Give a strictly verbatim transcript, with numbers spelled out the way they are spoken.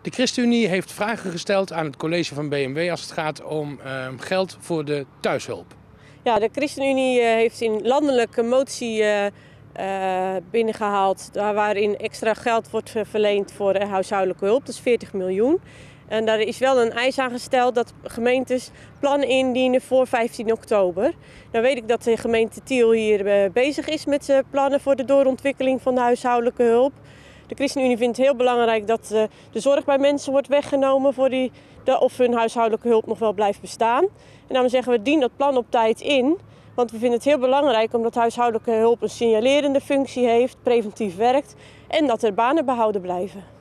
De ChristenUnie heeft vragen gesteld aan het college van B M W als het gaat om uh, geld voor de thuishulp. Ja, de ChristenUnie uh, heeft in landelijk een motie uh, uh, binnengehaald waarin extra geld wordt verleend voor uh, huishoudelijke hulp. Dat is veertig miljoen. En daar is wel een eis aan gesteld dat gemeentes plannen indienen voor vijftien oktober. Nou weet ik dat de gemeente Tiel hier uh, bezig is met uh, plannen voor de doorontwikkeling van de huishoudelijke hulp. De ChristenUnie vindt het heel belangrijk dat uh, de zorg bij mensen wordt weggenomen voor die, de, of hun huishoudelijke hulp nog wel blijft bestaan. En daarom zeggen we, dien dat plan op tijd in. Want we vinden het heel belangrijk omdat huishoudelijke hulp een signalerende functie heeft, preventief werkt en dat er banen behouden blijven.